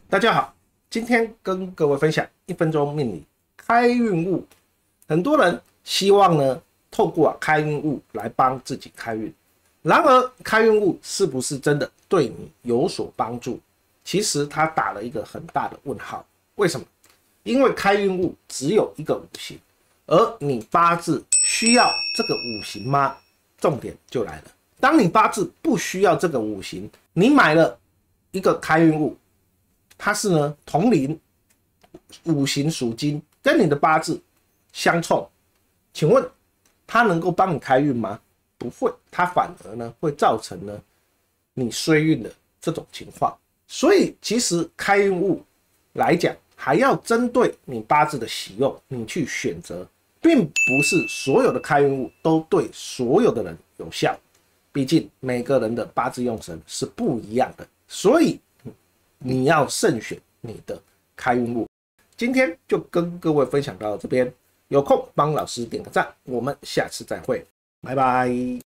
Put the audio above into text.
大家好，今天跟各位分享1分钟命理开运物。很多人希望呢，透过开运物来帮自己开运。然而，开运物是不是真的对你有所帮助？其实他打了一个很大的问号。为什么？因为开运物只有一个五行，而你八字需要这个五行吗？重点就来了。当你八字不需要这个五行，你买了一个开运物，它是呢同龄五行属金，跟你的八字相冲，请问它能够帮你开运吗？不会，它反而呢会造成呢你衰运的这种情况。所以其实开运物来讲，还要针对你八字的喜用，你去选择，并不是所有的开运物都对所有的人有效。毕竟每个人的八字用神是不一样的，所以你要慎选你的开运物。今天就跟各位分享到这边，有空帮老师点个赞，我们下次再会，拜拜。